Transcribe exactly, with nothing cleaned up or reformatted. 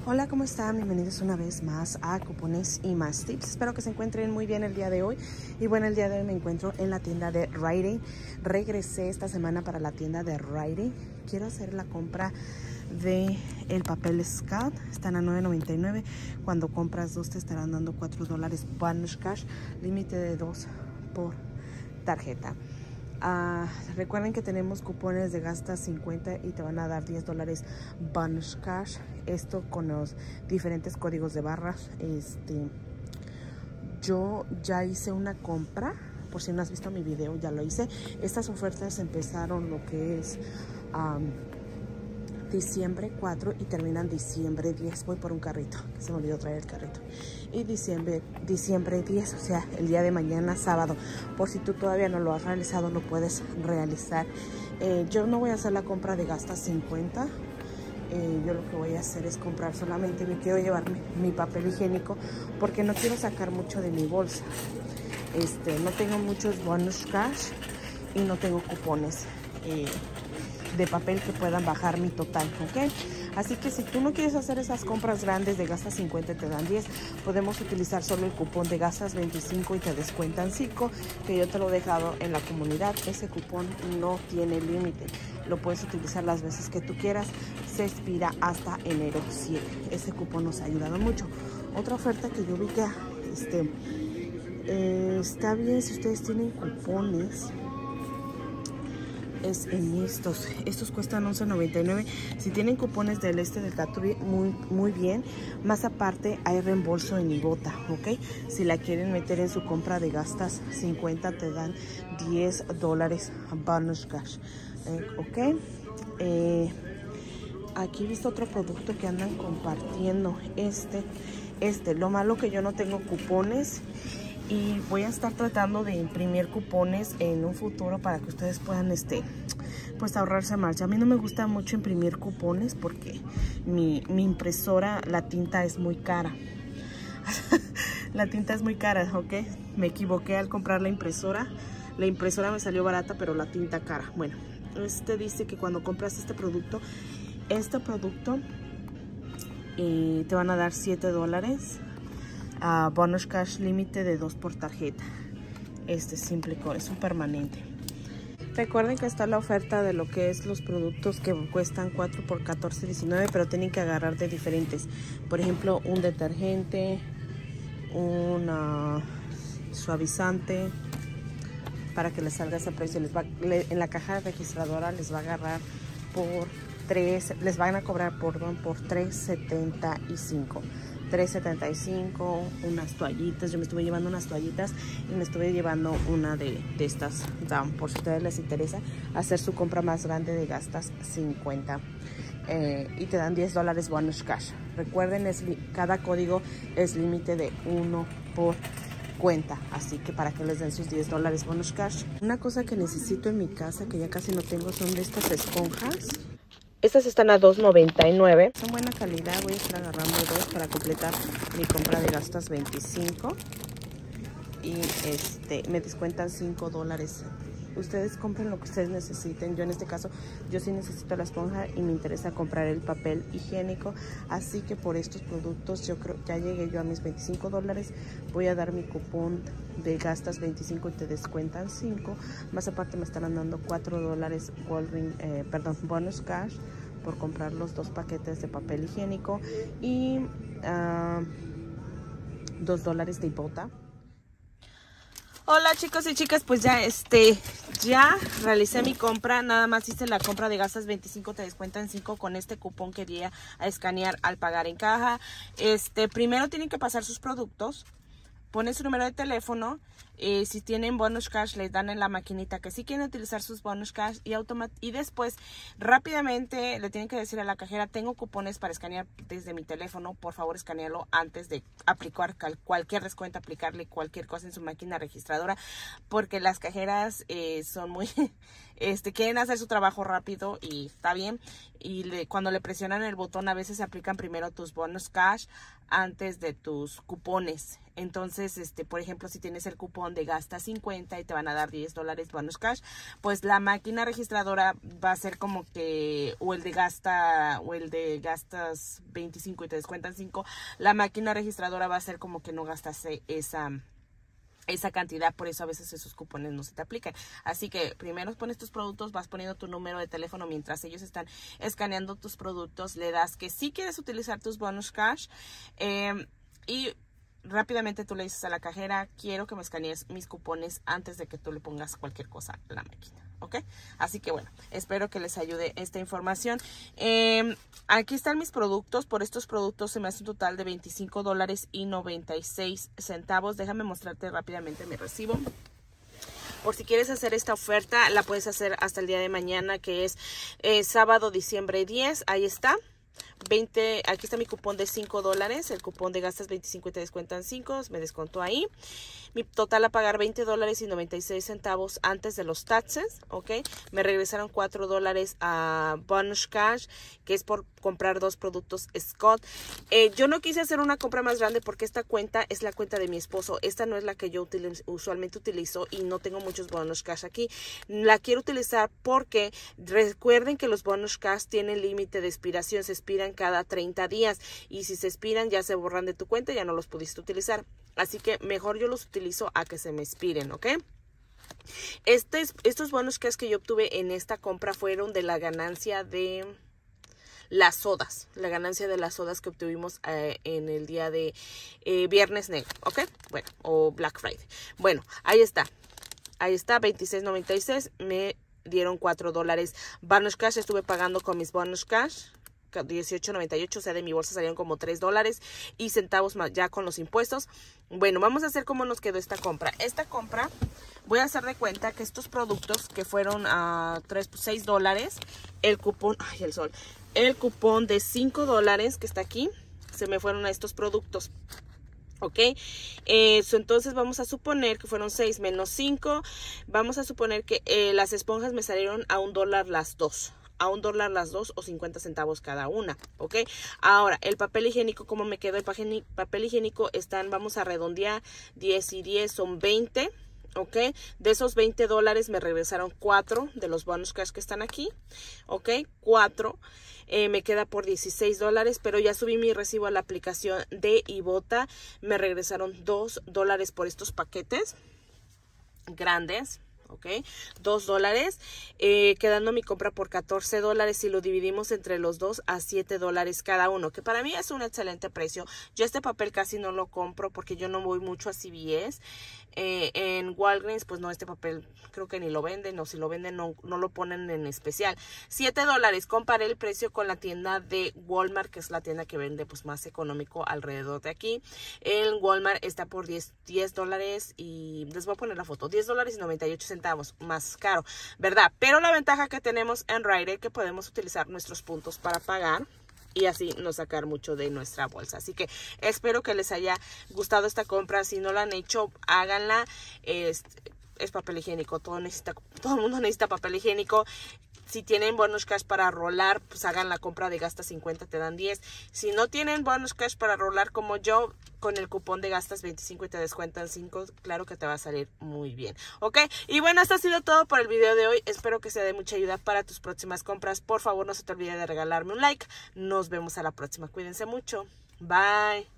Hola, ¿cómo están? Bienvenidos una vez más a Cupones y Más Tips. Espero que se encuentren muy bien el día de hoy. Y bueno, el día de hoy me encuentro en la tienda de Rite Aid. Regresé esta semana para la tienda de Rite Aid. Quiero hacer la compra de el papel Scout. Están a nueve noventa y nueve. Cuando compras dos te estarán dando cuatro dólares bonus cash. Límite de dos por tarjeta. Uh, recuerden que tenemos cupones de gasta cincuenta y te van a dar diez dólares bonus cash. Esto con los diferentes códigos de barras. Este, yo ya hice una compra, por si no has visto mi video, ya lo hice. Estas ofertas empezaron lo que es um, diciembre cuatro y terminan diciembre diez. Voy por un carrito, que se me olvidó traer el carrito. Y diciembre, diciembre diez, o sea, el día de mañana, sábado. Por si tú todavía no lo has realizado, lo puedes realizar. Eh, yo no voy a hacer la compra de gasta cincuenta. Eh, yo lo que voy a hacer es comprar solamente, me quiero llevar mi, mi papel higiénico porque no quiero sacar mucho de mi bolsa. Este, no tengo muchos bonus cash y no tengo cupones eh, de papel que puedan bajar mi total, ¿ok? Así que si tú no quieres hacer esas compras grandes de gastas cincuenta y te dan diez, podemos utilizar solo el cupón de gastas veinticinco y te descuentan cinco, que yo te lo he dejado en la comunidad. Ese cupón no tiene límite, lo puedes utilizar las veces que tú quieras, se expira hasta enero siete. Ese cupón nos ha ayudado mucho. Otra oferta que yo vi que este, eh, está bien si ustedes tienen cupones, es en estos. Estos cuestan once noventa y nueve. Si tienen cupones del este del Gatorade, muy, muy bien. Más aparte, hay reembolso en Igota, ¿ok? Si la quieren meter en su compra de gastas cincuenta, te dan diez dólares bonus cash, eh, ¿ok? Eh, aquí he visto otro producto que andan compartiendo. Este, este. Lo malo que yo no tengo cupones. Y voy a estar tratando de imprimir cupones en un futuro para que ustedes puedan este, pues ahorrarse marcha. A mí no me gusta mucho imprimir cupones porque mi, mi impresora, la tinta es muy cara. La tinta es muy cara, ¿ok? Me equivoqué al comprar la impresora. La impresora me salió barata, pero la tinta cara. Bueno, este dice que cuando compras este producto, este producto eh, te van a dar siete dólares. Uh, bonus cash límite de dos por tarjeta. Este es simple, es un permanente. Recuerden que está la oferta de lo que es los productos que cuestan cuatro por catorce diecinueve, pero tienen que agarrar de diferentes. Por ejemplo, un detergente, un uh, suavizante, para que les salga ese precio. Les va, le, en la caja registradora les va a agarrar por tres, les van a cobrar por, por tres setenta y cinco. tres setenta y cinco, unas toallitas. Yo me estuve llevando unas toallitas y me estuve llevando una de, de estas down, por si a ustedes les interesa hacer su compra más grande de gastas cincuenta. Eh, y te dan diez dólares bonus cash. Recuerden, es cada código es límite de uno por cuenta, así que para que les den sus diez dólares bonus cash. Una cosa que necesito en mi casa, que ya casi no tengo, son de estas esponjas. Estas están a dos noventa y nueve. Son buena calidad. Voy a estar agarrando dos para completar mi compra de gastas veinticinco. Y este me descuentan cinco dólares. Ustedes compren lo que ustedes necesiten. Yo en este caso, yo sí necesito la esponja y me interesa comprar el papel higiénico. Así que por estos productos yo creo ya llegué yo a mis veinticinco dólares. Voy a dar mi cupón de gastas veinticinco y te descuentan cinco. Más aparte me estarán dando cuatro dólares Walgreens, eh, perdón, bonus cash por comprar los dos paquetes de papel higiénico y uh, dos dólares de Igota. Hola chicos y chicas, pues ya este ya realicé mi compra. Nada más hice la compra de gastas veinticinco, te descuentan cinco con este cupón que di a escanear al pagar en caja. Este primero tienen que pasar sus productos, ponen su número de teléfono. Eh, si tienen bonus cash, les dan en la maquinita que sí quieren utilizar sus bonus cash y, y después rápidamente le tienen que decir a la cajera: tengo cupones para escanear desde mi teléfono, por favor escanearlo antes de aplicar cualquier descuento, aplicarle cualquier cosa en su máquina registradora, porque las cajeras eh, son muy este quieren hacer su trabajo rápido y está bien, y le, cuando le presionan el botón a veces se aplican primero tus bonus cash antes de tus cupones. Entonces este por ejemplo, si tienes el cupón cupón de gasta cincuenta y te van a dar diez dólares bonus cash, pues la máquina registradora va a ser como que, o el de gasta, o el de gastas veinticinco y te descuentan cinco, la máquina registradora va a ser como que no gastaste esa esa cantidad, por eso a veces esos cupones no se te aplican. Así que primero pones tus productos, vas poniendo tu número de teléfono mientras ellos están escaneando tus productos, le das que sí quieres utilizar tus bonus cash eh, y rápidamente tú le dices a la cajera, quiero que me escanees mis cupones antes de que tú le pongas cualquier cosa a la máquina. ¿Ok? Así que bueno, espero que les ayude esta información. Eh, aquí están mis productos. Por estos productos se me hace un total de veinticinco dólares y noventa y seis centavos. Déjame mostrarte rápidamente mi recibo. Por si quieres hacer esta oferta, la puedes hacer hasta el día de mañana, que es eh, sábado, diciembre diez. Ahí está. veinte, aquí está mi cupón de cinco dólares, el cupón de gastas veinticinco y te descuentan cinco, me descontó ahí. Mi total a pagar veinte dólares y noventa y seis centavos antes de los taxes, ¿ok? Me regresaron cuatro dólares a bonus cash, que es por comprar dos productos Scott. Eh, yo no quise hacer una compra más grande porque esta cuenta es la cuenta de mi esposo. Esta no es la que yo utilizo, usualmente utilizo y no tengo muchos bonus cash aquí. La quiero utilizar porque recuerden que los bonus cash tienen límite de expiración, se expiran cada treinta días y si se expiran ya se borran de tu cuenta, ya no los pudiste utilizar. Así que mejor yo los utilizo a que se me expiren, ¿ok? Este, estos bonus cash que yo obtuve en esta compra fueron de la ganancia de las sodas, la ganancia de las sodas que obtuvimos eh, en el día de eh, Viernes Negro, ¿ok? Bueno, o Black Friday. Bueno, ahí está, ahí está, veintiséis noventa y seis, me dieron cuatro dólares bonus cash, estuve pagando con mis bonus cash, dieciocho noventa y ocho, o sea, de mi bolsa salieron como tres dólares y centavos más ya con los impuestos. Bueno, vamos a hacer cómo nos quedó esta compra. Esta compra, voy a hacer de cuenta que estos productos que fueron a uh, seis dólares, el cupón, ay, el sol, el cupón de cinco dólares que está aquí, se me fueron a estos productos. Ok, eh, so, entonces vamos a suponer que fueron seis menos cinco, vamos a suponer que eh, las esponjas me salieron a un dólar las dos. A un dólar las dos o cincuenta centavos cada una, ¿ok? Ahora, el papel higiénico, ¿cómo me quedó? El papel higiénico están, vamos a redondear, diez y diez son veinte, ¿ok? De esos veinte dólares me regresaron cuatro de los bonus cash que están aquí, ¿ok? cuatro, eh, me queda por dieciséis dólares, pero ya subí mi recibo a la aplicación de Ibotta, me regresaron dos dólares por estos paquetes grandes. Ok, dos dólares, eh, quedando mi compra por catorce dólares y lo dividimos entre los dos a siete dólares cada uno, que para mí es un excelente precio. Yo este papel casi no lo compro porque yo no voy mucho a C V S. Eh, en Walgreens, pues no, este papel creo que ni lo venden, o si lo venden no, no lo ponen en especial. siete dólares, comparé el precio con la tienda de Walmart, que es la tienda que vende pues más económico alrededor de aquí. En Walmart está por diez dólares y les voy a poner la foto, diez dólares y noventa y ocho centavos, más caro, ¿verdad? Pero la ventaja que tenemos en Ryder es que podemos utilizar nuestros puntos para pagar y así no sacar mucho de nuestra bolsa. Así que espero que les haya gustado esta compra. Si no la han hecho, háganla. Es, es papel higiénico. Todo, necesita, todo el mundo necesita papel higiénico. Si tienen bonus cash para rolar, pues hagan la compra de gasta cincuenta, te dan diez. Si no tienen bonus cash para rolar como yo, con el cupón de gastas veinticinco y te descuentan cinco, claro que te va a salir muy bien. ¿Ok? Y bueno, esto ha sido todo por el video de hoy. Espero que sea de mucha ayuda para tus próximas compras. Por favor, no se te olvide de regalarme un like. Nos vemos a la próxima. Cuídense mucho. Bye.